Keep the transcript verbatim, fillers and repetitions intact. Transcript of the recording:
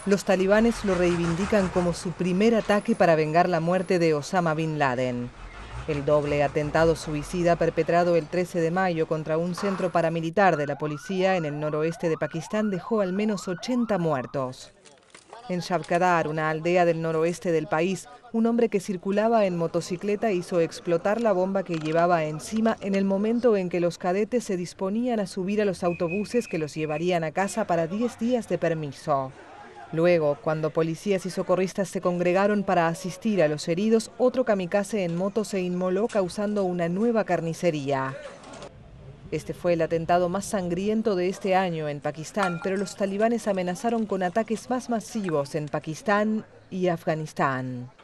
Los talibanes lo reivindican como su primer ataque para vengar la muerte de Osama Bin Laden. El doble atentado suicida perpetrado el trece de mayo contra un centro paramilitar de la policía en el noroeste de Pakistán dejó al menos ochenta muertos. En Shabkadar, una aldea del noroeste del país, un hombre que circulaba en motocicleta hizo explotar la bomba que llevaba encima en el momento en que los cadetes se disponían a subir a los autobuses que los llevarían a casa para diez días de permiso. Luego, cuando policías y socorristas se congregaron para asistir a los heridos, otro kamikaze en moto se inmoló causando una nueva carnicería. Este fue el atentado más sangriento de este año en Pakistán, pero los talibanes amenazaron con ataques más masivos en Pakistán y Afganistán.